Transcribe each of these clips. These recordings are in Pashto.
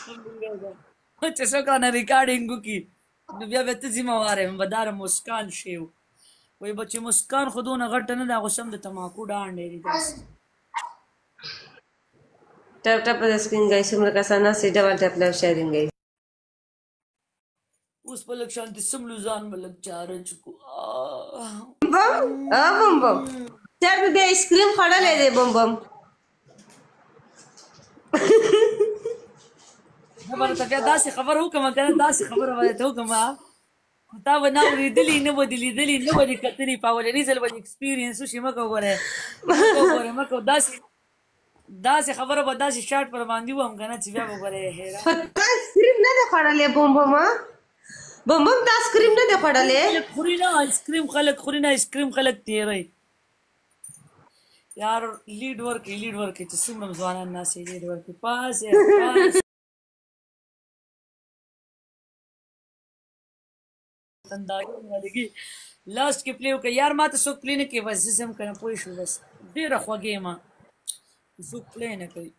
چې څوک رانه ریکارډینګ وکړي نو بیا به ته ذمہوار یم به دا مسکان شی وایي به چې مسکان خو دونه غټه نه ده هغه سم د تماکو ډانډ دی داسې Tap tap the screen guys, mereka sana si double tap live sharing guys. اوس په لږ شانتې سملو ځان به لږ چارج کو بم چار بیا آیسکریم خوړلی دی بم بم نه به راته بیا داسې خبره وکړم که نه داسې خبره به درته وکړم تا به نه اورېدلي نه به دې لیدلي نه به دې کتلي په اولني ځل به دې اکسپیرینس وشي مه کوه ګوره مه کوه داسې خبره به داسې شاټ پر باندې وهم که نه چې بیا به ګوره حیران خو تا آیسکریم نه دی خوړلی بم بم بم بم تا آیسکریم نه دی خوړلی خوري نه آیسکریم خلک خوري نه آیسکریم خلک تېروي یار لیډ ورکړي چې څومره ځوانان ناستې لیډ ورکړي پاس لاست کې پلی وکړه یار ما ته څوک پلی نه کوي بس زه ځم که نه پوه شو بس ډېره خوږې یم څوک پلی نه کوي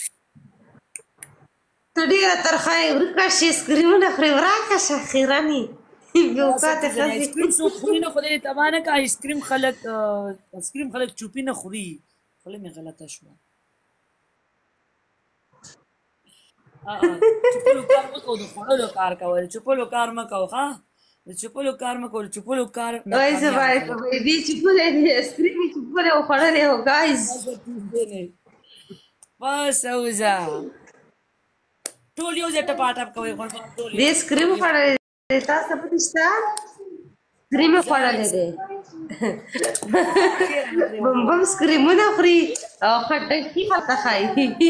ته ډېره ترخه یې ورکه شي آیسکریمونه خورې ورکه شه خیرنې بېوقاتې ښځې آیسکریم څوک خوري نه خدای دې تباه نه کړه آیسکریم خلک چوپي نه خوري خوله مې غلطه شوه چوپلو کار مه کوو د خوړلو کار کوه د چوپلو کار مه کوو ښه د چوپلو کار مه کوو د چوپلو کار وایي زه باید دې چوپلی دی آیسکریم یې چوپلی او خوړلی و ګایز بس اوزه ټول یو ځای ټپاټپ کوئ دې آیسکریم خوړلی دی تاسو پته شته آیسکریم یې خوړلی دی بم بم آیسکریمونه خوري او خټکي هلته ښایي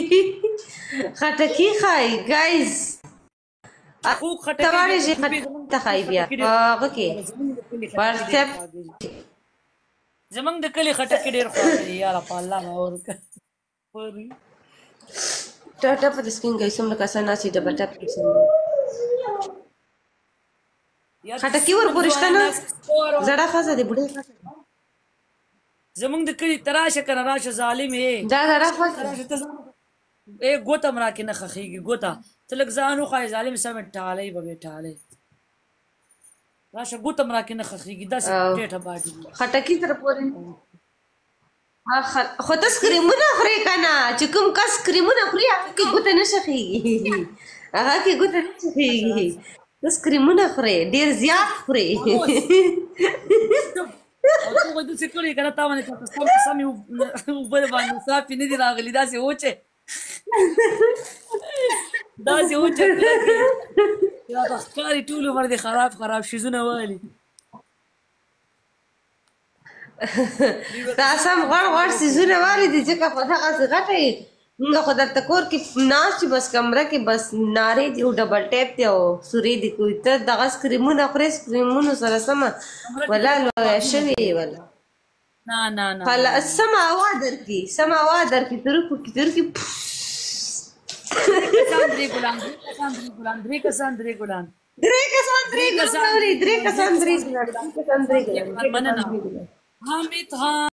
خټکي ښایي ګایز ته واړې چې خټکي ښایي بیا په هغه کې واتساپ زمونږ د کلي خټکي ډېر خوښ دي یاره په الله باور وکړه Tap tap the screen guys, some like sana si double tap please. خټکی ور پرشته نه زړه خزه دی بډې زمونږ د کلي ته راشه که نه راشه ظالم یې دا زړه خزه ګوته م راکې نه ښخېږي ګوته ته لږ ځان وښایې ظالم سمې ټالۍ به مې ټالۍ راشه ګوته م راکې نه ښخېږي داسې ټېټه باټي خټکي تر پورې خو ته سکریمونه خورې که نه چې کوم کس سکریمونه خوري هغه کې ګوته نه ښخېږي هغه کې ګوته نه ښخېږي ته سکریمونه خورې ډېر زیات خورې او ته خو داسې کړې که نه تا باندې چاته سمې اوبه باندې صافې نه دي راغلي داسې وچې داسې وچه راته ښکاري ټول عمر دې خراب شیزونه والي دا سم غړ سیزونه والي دي ځکه خو دغسې غټه یې موږ خو درته کور کې ناست یو بس کمره کې بس نارې دي او ډبل ټیپ دی او سورې دي کوي ته دغه سکریمونه خورې سکریمونو سره سمه ولا لویه شوې یې ولا نه سمه هوا درکړي ترکي درې کسان مننه حامد